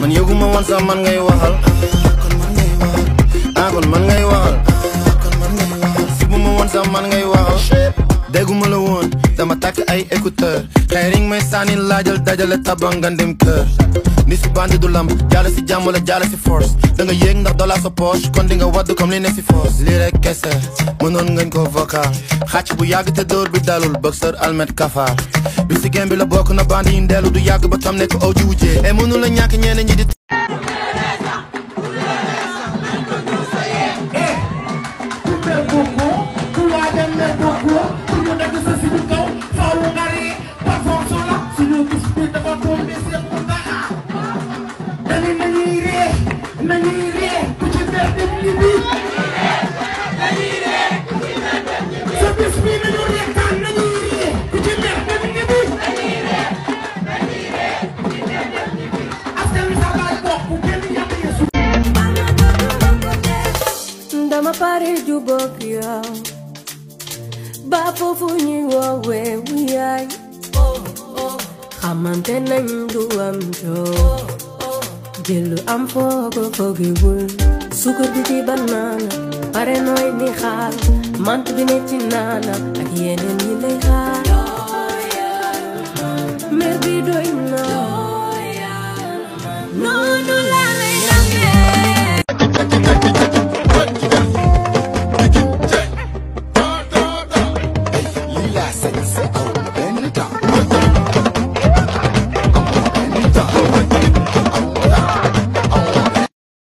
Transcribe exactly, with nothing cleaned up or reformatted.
man yëguma woon sax man ngay waxal kon man ngay waxal ah kon man ngay waxal kon man ngay waxal sibuma woon sax man ngay waxal dégguma la woon dama takk ay écouteur xëy ring may sànni laajal dajale tabang nga dem kër ni si bandi du lamb jaale si jàmm wala jaale si force da nga yéeg ndax dollar sa poche kon di nga wadd comme li ne si force lii rek kese mënoon ngañ ko vocal xàcc bu yàgg te dóor bi dalul boxeur almet kafar bi si game bi la bokk na bandi yi ndeelu du yàgg ba tam nekk aw ji wujjee e mënu la ñàkk ñeneen ñi di Dama pare jubóog yow ba foofu ñuy woowee wiyaay xamante nañ du am joo jëlu am foogo foogewul sukar bi ci banaana pare nooy ni xaal mant bi ne ci naana ak yeneen yi lay xaar mer bi doy